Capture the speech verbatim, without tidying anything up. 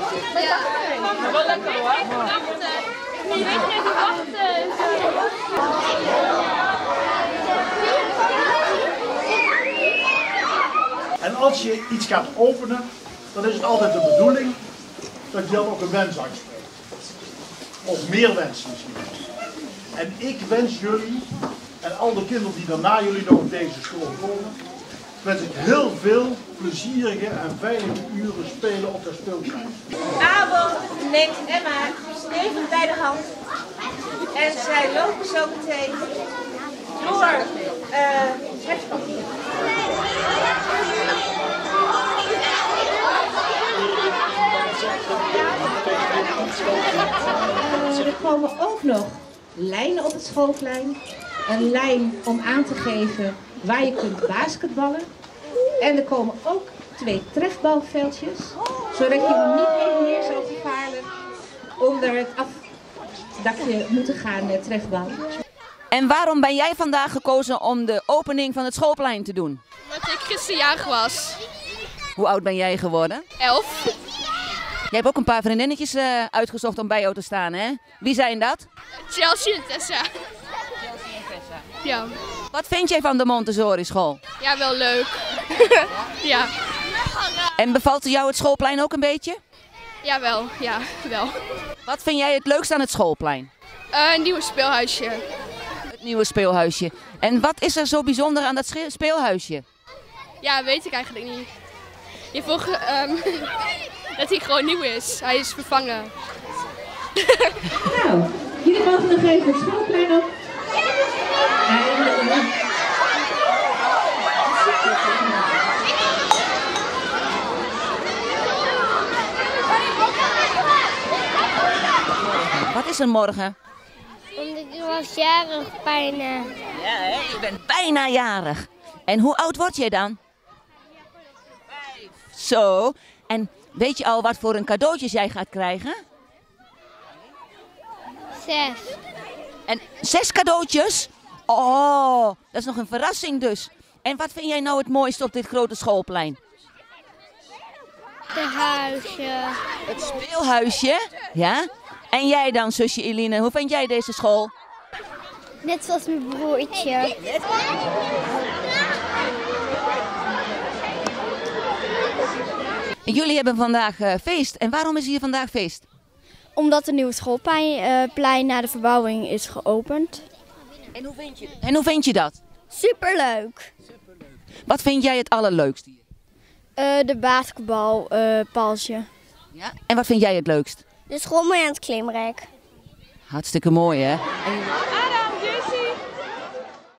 Ja, wel lekker hoor. Je weet niet hoe wachten. En als je iets gaat openen, dan is het altijd de bedoeling dat je dan ook een wens uitspreekt. Of meer wensen misschien. En ik wens jullie, en al de kinderen die dan na jullie nog op deze school komen, wens ik heel veel plezierige en veilige uren spelen op dat speelplein. Abel neemt Emma stevig bij de hand en zij lopen zo meteen door uh, het papier. Er komen ook nog lijnen op het schoolplein. Een lijn om aan te geven waar je kunt basketballen. En er komen ook twee trefbalveldjes, zodat je niet even meer zo gevaarlijk onder het afdakje moeten gaan uh, trefballen. En waarom ben jij vandaag gekozen om de opening van het schoolplein te doen? Omdat ik gisteren jarig was. Hoe oud ben jij geworden? Elf. Jij hebt ook een paar vriendinnetjes uh, uitgezocht om bij jou te staan, hè? Wie zijn dat? Chelsea en Tessa. Chelsea en Tessa. Ja. Wat vind jij van de Montessori school? Ja, wel leuk. Ja. En bevalt jou het schoolplein ook een beetje? Ja, wel. Ja, wel. Wat vind jij het leukst aan het schoolplein? Uh, een nieuw speelhuisje. Het nieuwe speelhuisje. En wat is er zo bijzonder aan dat speelhuisje? Ja, weet ik eigenlijk niet. Je vroeg um, dat hij gewoon nieuw is. Hij is vervangen. Nou, jullie mogen nog even het schoolplein op. Wat is er morgen? Omdat ik was jarig bijna. Ja, hè? Je bent bijna jarig. En hoe oud word jij dan? Vijf. Zo. En weet je al wat voor een cadeautjes jij gaat krijgen? Zes. En zes cadeautjes? Oh, dat is nog een verrassing dus. En wat vind jij nou het mooiste op dit grote schoolplein? De huisje. Het speelhuisje, ja? En jij dan, zusje Eline, hoe vind jij deze school? Net zoals mijn broertje. Jullie hebben vandaag uh, feest. En waarom is hier vandaag feest? Omdat het nieuwe schoolplein uh, plein na de verbouwing is geopend. En hoe vind je, en hoe vind je dat? Superleuk. Superleuk. Wat vind jij het allerleukst hier? Uh, de basketbalpaaltje. Uh, ja? En wat vind jij het leukst? De schoolmeer aan het klimrek. Hartstikke mooi, hè? En